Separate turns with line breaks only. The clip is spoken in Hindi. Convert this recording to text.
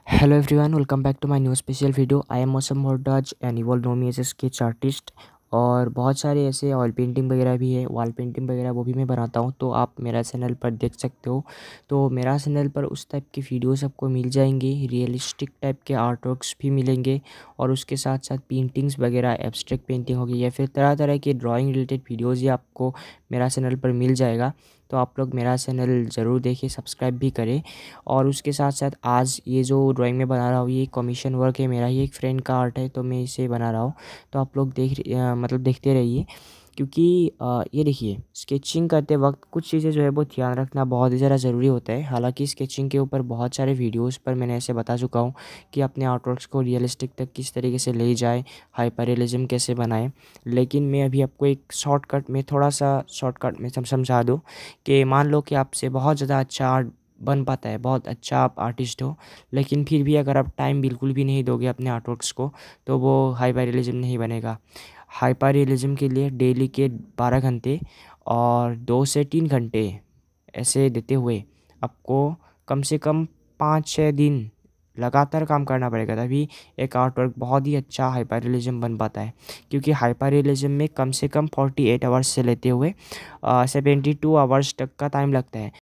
Hello everyone, welcome back to my new special video. I am Mousom Bharadwaj and you all know me as a sketch artist। और बहुत सारे ऐसे ऑयल पेंटिंग वगैरह भी है, वॉल पेंटिंग वगैरह वो भी मैं बनाता हूँ, तो आप मेरा चैनल पर देख सकते हो। तो मेरा चैनल पर उस टाइप की वीडियोस आपको मिल जाएंगी, रियलिस्टिक टाइप के आर्ट वर्क्स भी मिलेंगे और उसके साथ साथ पेंटिंग्स वगैरह, एब्स्ट्रैक्ट पेंटिंग होगी या फिर तरह तरह के ड्राइंग रिलेटेड वीडियोज़ ही आपको मेरा चैनल पर मिल जाएगा। तो आप लोग मेरा चैनल ज़रूर देखिए, सब्सक्राइब भी करें। और उसके साथ साथ आज ये जो ड्राइंग मैं बना रहा हूँ, ये कमीशन वर्क है, मेरा ही एक फ्रेंड का आर्ट है, तो मैं इसे बना रहा हूँ। तो आप लोग मतलब देखते रहिए, क्योंकि ये देखिए, स्केचिंग करते वक्त कुछ चीज़ें जो है वो ध्यान रखना बहुत ही ज़्यादा ज़रूरी होता है। हालांकि स्केचिंग के ऊपर बहुत सारे वीडियोस पर मैंने ऐसे बता चुका हूँ कि अपने आर्टवर्क्स को रियलिस्टिक तक किस तरीके से ले जाए, हाइपर रियलिज्म कैसे बनाएं। लेकिन मैं अभी आपको एक शॉर्टकट में, थोड़ा सा शॉर्टकट में समझा दूँ कि मान लो कि आपसे बहुत ज़्यादा अच्छा आर्ट बन पाता है, बहुत अच्छा आप आर्टिस्ट हो, लेकिन फिर भी अगर आप टाइम बिल्कुल भी नहीं दोगे अपने आर्टवर्क्स को, तो वो हाइपर रियलिज्म नहीं बनेगा। हाइपर रियलिज्म के लिए डेली के 12 घंटे और 2 से 3 घंटे ऐसे देते हुए आपको कम से कम 5 6 दिन लगातार काम करना पड़ेगा, तभी एक आर्ट वर्क बहुत ही अच्छा हाइपर रियलिज्म बन पाता है। क्योंकि हाइपर रियलिज्म में कम से कम 48 आवर्स से लेते हुए 72 आवर्स तक का टाइम लगता है।